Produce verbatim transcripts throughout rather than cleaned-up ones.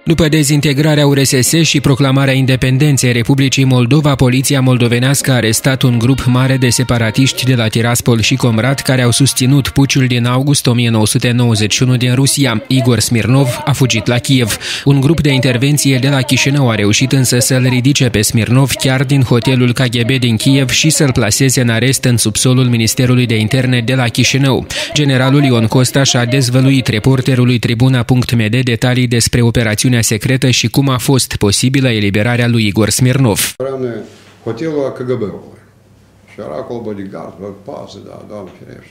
După dezintegrarea U R S S și proclamarea independenței Republicii Moldova, poliția moldovenească a arestat un grup mare de separatiști de la Tiraspol și Comrat care au susținut puciul din august o mie nouă sute nouăzeci și unu din Rusia. Igor Smirnov a fugit la Kiev. Un grup de intervenție de la Chișinău a reușit însă să-l ridice pe Smirnov chiar din hotelul K G B din Kiev și să-l plaseze în arest în subsolul Ministerului de Interne de la Chișinău. Generalul Ion Costaș a dezvăluit reporterului Tribuna punct m d detalii despre operațiunea secretă și cum a fost posibilă eliberarea lui Igor Smirnov. Hotelul K G B-ului. Și era acolo bodyguard, pază, da, doamne firește.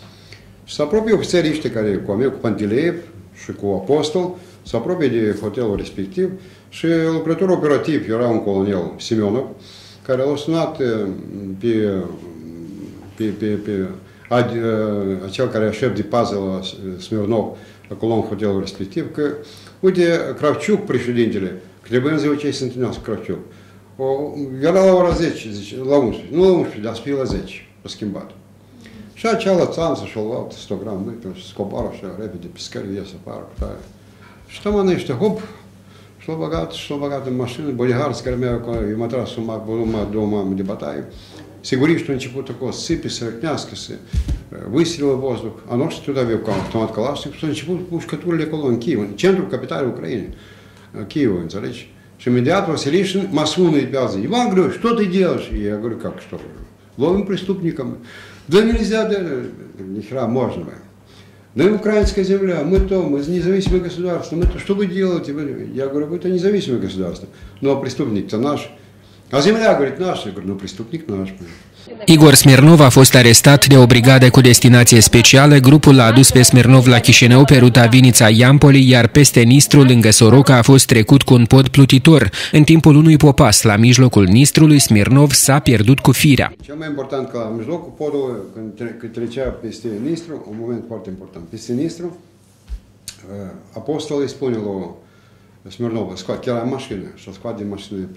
Și se apropie ofițerii ăștia care cu Amel, cu Pantileev și cu Apostol, se apropie de hotelul respectiv și lucrătorul operativ era un colonel Simeonov, care l-a sunat pe, pe, pe, pe acel care e șef de pază la Smirnov, acolo în hotelul respectiv, că, uite, Kravciuk, președintele, că trebuie în ziua ce se întâlnească Kravciuk, o, era la ora zece, zice, la unsprezece, nu la unsprezece, dar spune la zece, a schimbat. Și acea la țanță și-a luat sto grame, uite, și scobară așa, repede, pe scări, iese afară, cu tare. Și tămănește, hop, și l-a băgat, și l-a băgat în mașină, bodyguards care mereu, i m-a tras numai două mame de bătaie. Siguriștii au început acolo să țipe, să răcnească, să выстрелă воздух. А noștri tot aveau automat Kalashnikov și au început pușcăturile acolo în Kiev, în centrul capitalei Ucrainei, Kiev, înțelegi? Și imediat Vasilișin mă sună pe alții. Ivan Grigorievici, что ты делаешь? И я говорю, как что? Ловим преступников. Да нельзя, да, нихера можно. Да украинская земля, мы то, мы независимое государство, мы то, что вы делаете? Я говорю, вы это независимое государство, но преступник-то наш. A земля, говорит, naș, eu nu prestupnic naș. Igor Smirnov a fost arestat de o brigadă cu destinație specială. Grupul l-a adus pe Smirnov la Chișinău pe ruta Vinița-Iampoli, iar peste Nistru, lângă Soroca, a fost trecut cu un pod plutitor. În timpul unui popas, la mijlocul Nistrului, Smirnov s-a pierdut cu firea. Cel mai important că la mijlocul podului, când trecea peste Nistru, un moment foarte important, peste Nistru, apostolul îi spune lui Smirnov, scoate chiar la mașină și o scoate din mașină pe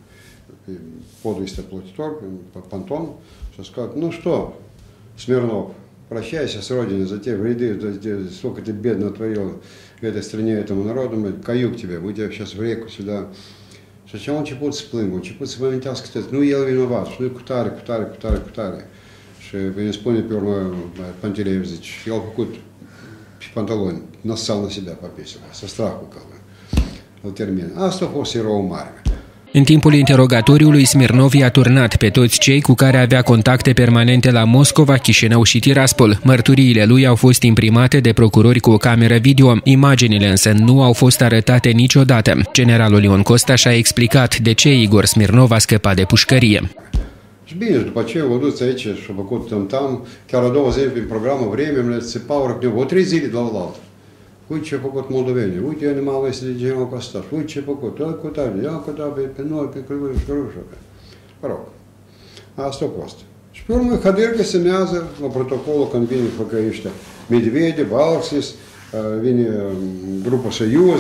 подul este plutitor, pe ponton, și a scos, nu știu, Smirnov, прощайся с родиной, за те вреды, сколько ты бедно творил в этой стране, этому народу, каюк тебе, мы тебя сейчас в реку сюда. Și așa a început să plângă, a început să vă amintească că nu el vinovat, și nu cu tare, cu tare, cu tare, cu tare. Și îmi spune pe urmă Pantileev, zice, el a făcut pe pantaloni, nasal на себя повесил, со страху, как бы, îl termină. Asta a fost erou mare. În timpul interogatoriului, Smirnov i-a turnat pe toți cei cu care avea contacte permanente la Moscova, Chișinău și Tiraspol. Mărturiile lui au fost imprimate de procurori cu o cameră video. Imaginile însă nu au fost arătate niciodată. Generalul Ion Costaș a explicat de ce Igor Smirnov a scăpat de pușcărie. Și bine, după ce au dus aici și au făcut tam-tam, chiar a doua zi prin programul Vremea, se paură cu него, o trei zile de la oaltă. Uite ce a făcut moldovenii, uite animalul este de general Costaș, uite ce a făcut, ia cu tare, ia cu tare pe noi, pe Crăvâș, Cărușă. Mă rog, asta a fost. Și pe urmă, Haderga semnează la protocolul când vine făcăiește Medvedev, Alexis, vine grupul Soyuz,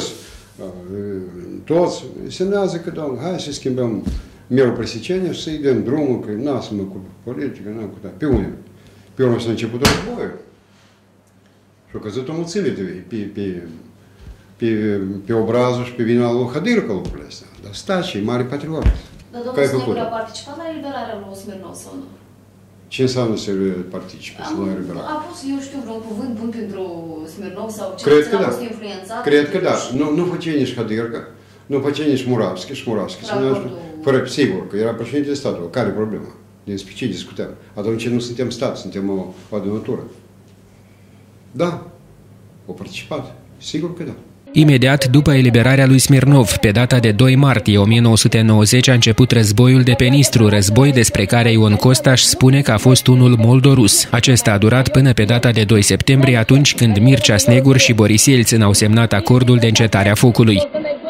toți, semnează că, doamne, hai să schimbăm merul presecenia și să-i dăm drumul, că n-a mă cu politică, n-am cu tare. Pe unde? Pe urmă s-a început războiul. Și a căzut o mulțime de pe, pe, pe, pe obrazul și pe vina lui Hadyrka lucrurile astea. Dar stați, e mare patriot. Dar domnul Snegur a participat la eliberarea lui Smirnov sau nu? Ce înseamnă să participe la eliberare? A pus, eu știu, vreun cuvânt bun pentru Smirnov sau ce Cred că a da. fost influențat? Cred că da. Nu, nu făcea nici Hadyrka, nu făcea nici Muravski și Muravski. Fără, sigur, că era președintele statului. Care e problema? Despre ce discutăm? Atunci nu suntem stat, suntem o, o adunătură. Da, au participat, sigur că da. Imediat după eliberarea lui Smirnov, pe data de doi martie o mie nouă sute nouăzeci, a început războiul de pe Nistru, război despre care Ion Costaș spune că a fost unul moldorus. Acesta a durat până pe data de doi septembrie, atunci când Mircea Snegur și Boris Yeltsin au semnat acordul de încetare a focului.